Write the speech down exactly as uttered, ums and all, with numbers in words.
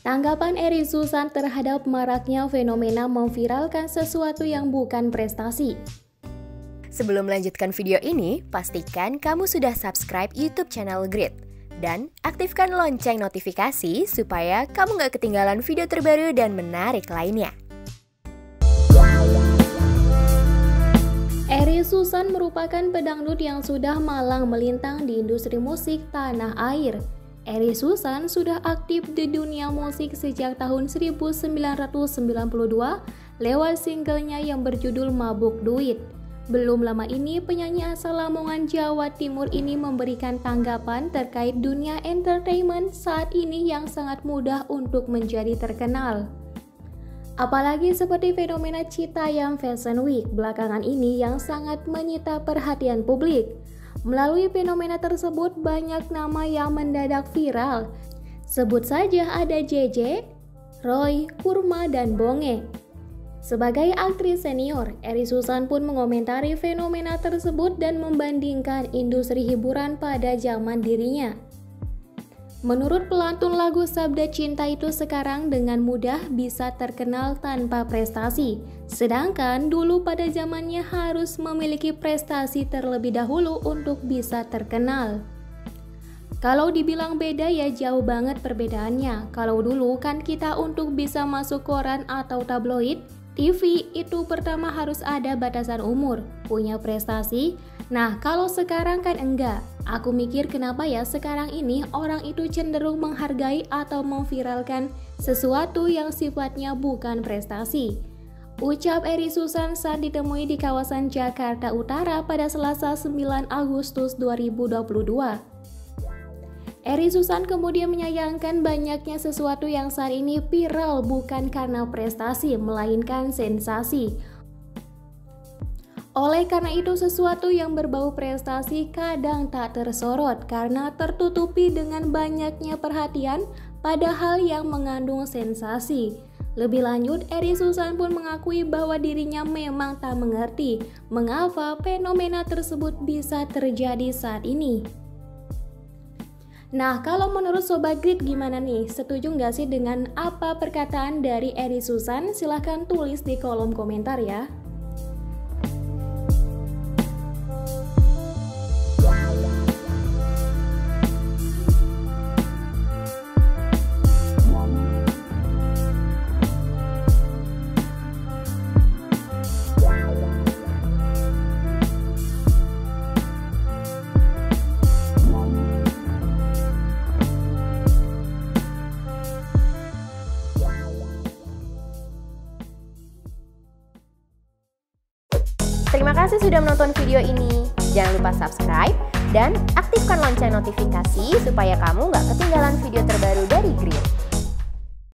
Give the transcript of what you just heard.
Tanggapan Eri Susan terhadap maraknya fenomena memviralkan sesuatu yang bukan prestasi. Sebelum melanjutkan video ini, pastikan kamu sudah subscribe YouTube channel Grit dan aktifkan lonceng notifikasi supaya kamu gak ketinggalan video terbaru dan menarik lainnya. Eri Susan merupakan pedangdut yang sudah malang melintang di industri musik tanah air. Eri Susan sudah aktif di dunia musik sejak tahun seribu sembilan ratus sembilan puluh dua lewat singlenya yang berjudul Mabuk Duit. Belum lama ini, penyanyi asal Lamongan, Jawa Timur ini memberikan tanggapan terkait dunia entertainment saat ini yang sangat mudah untuk menjadi terkenal. Apalagi seperti fenomena Citayam Fashion Week belakangan ini yang sangat menyita perhatian publik. Melalui fenomena tersebut, banyak nama yang mendadak viral. Sebut saja ada J J, Roy, Kurma, dan Bonge. Sebagai aktris senior, Eri Susan pun mengomentari fenomena tersebut dan membandingkan industri hiburan pada zaman dirinya. Menurut pelantun lagu Sabda Cinta itu, sekarang dengan mudah bisa terkenal tanpa prestasi. Sedangkan dulu pada zamannya harus memiliki prestasi terlebih dahulu untuk bisa terkenal. Kalau dibilang beda ya jauh banget perbedaannya. Kalau dulu kan kita untuk bisa masuk koran atau tabloid, T V itu pertama harus ada batasan umur, punya prestasi. Nah, kalau sekarang kan enggak. Aku mikir kenapa ya sekarang ini orang itu cenderung menghargai atau memviralkan sesuatu yang sifatnya bukan prestasi. Ucap Eri Susan saat ditemui di kawasan Jakarta Utara pada Selasa sembilan Agustus dua ribu dua puluh dua. Eri Susan kemudian menyayangkan banyaknya sesuatu yang saat ini viral bukan karena prestasi, melainkan sensasi. Oleh karena itu, sesuatu yang berbau prestasi kadang tak tersorot karena tertutupi dengan banyaknya perhatian pada hal yang mengandung sensasi. Lebih lanjut, Eri Susan pun mengakui bahwa dirinya memang tak mengerti mengapa fenomena tersebut bisa terjadi saat ini. Nah, kalau menurut Sobat Grit gimana nih? Setuju nggak sih dengan apa perkataan dari Eri Susan? Silahkan tulis di kolom komentar ya. Terima kasih sudah menonton video ini. Jangan lupa subscribe dan aktifkan lonceng notifikasi supaya kamu nggak ketinggalan video terbaru dari Grit.